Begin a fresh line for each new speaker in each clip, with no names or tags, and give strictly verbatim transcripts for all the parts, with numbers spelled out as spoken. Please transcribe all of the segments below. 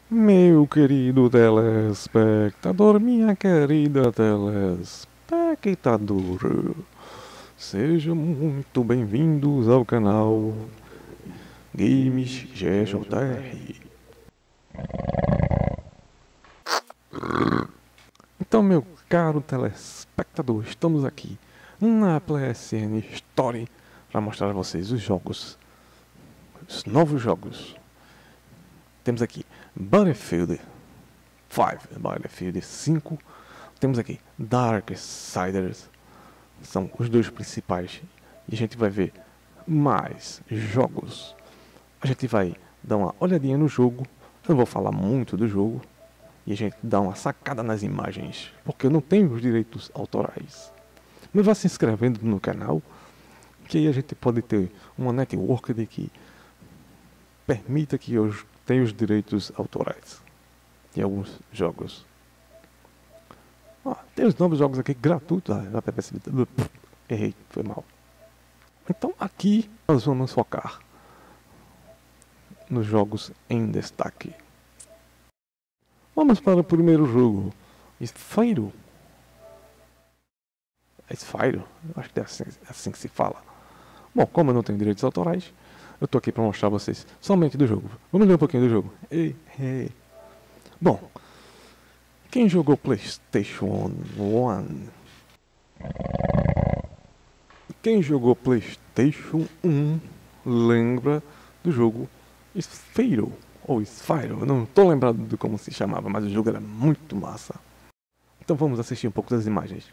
Meu querido telespectador, minha querida telespectadora, sejam muito bem-vindos ao canal Games G J R. Então, meu caro telespectador, estamos aqui na P S N Story para mostrar a vocês os jogos, os novos jogos. Temos aqui Battlefield cinco, Battlefield cinco. Temos aqui Darksiders, são os dois principais. E a gente vai ver mais jogos. A gente vai dar uma olhadinha no jogo. Eu não vou falar muito do jogo. E a gente dá uma sacada nas imagens, porque eu não tenho os direitos autorais. Mas vá se inscrevendo no canal, que aí a gente pode ter uma network de que permita que eu tenha os direitos autorais de alguns jogos. Ah, tem os novos jogos aqui gratuitos. Ah, errei, foi mal. Então aqui nós vamos focar nos jogos em destaque. Vamos para o primeiro jogo, Spyro. É Spyro? Acho que é assim, é assim que se fala. Bom, como eu não tenho direitos autorais, eu tô aqui para mostrar a vocês somente do jogo. Vamos ver um pouquinho do jogo. Ei, ei. Bom, quem jogou PlayStation um? Quem jogou PlayStation um lembra do jogo Spyro, ou Spyro, eu não estou lembrado de como se chamava, mas o jogo era muito massa. Então vamos assistir um pouco das imagens.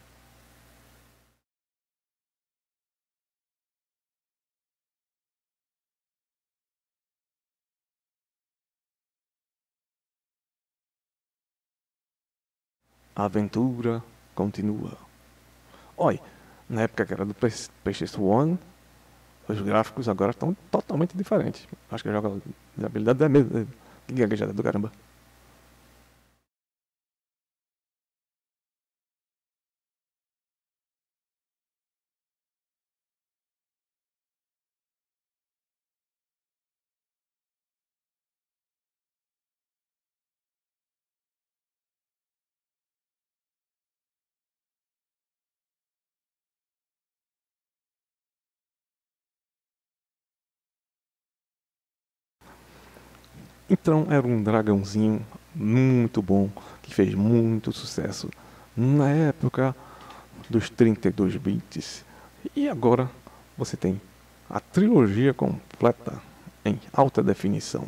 A aventura continua. Olha, na época que era do PlayStation um, os gráficos agora estão totalmente diferentes. Acho que a jogabilidade é mesmo. Que gaguejada do caramba. Então era um dragãozinho muito bom, que fez muito sucesso na época dos trinta e dois bits. E agora você tem a trilogia completa em alta definição.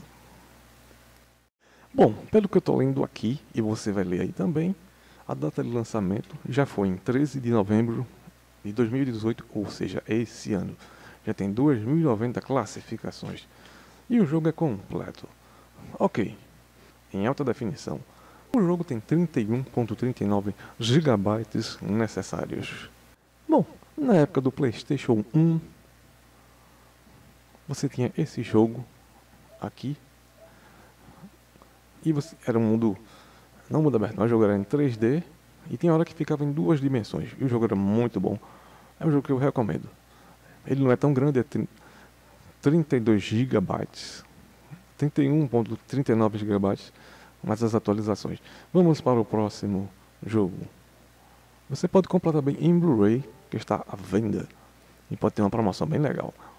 Bom, pelo que eu estou lendo aqui, e você vai ler aí também, a data de lançamento já foi em treze de novembro de dois mil e dezoito, ou seja, esse ano. Já tem duas mil e noventa classificações. E o jogo é completo. Ok, em alta definição. O jogo tem trinta e um vírgula trinta e nove gigabytes necessários. Bom, na época do PlayStation um, você tinha esse jogo aqui. E você, era um mundo, não mundo aberto, mas o jogo era em três D. E tinha hora que ficava em duas dimensões. E o jogo era muito bom. É um jogo que eu recomendo. Ele não é tão grande, é trinta e dois gigabytes. trinta e um vírgula trinta e nove gigabytes, mais as atualizações. Vamos para o próximo jogo. Você pode comprar também em Blu-ray, que está à venda. E pode ter uma promoção bem legal.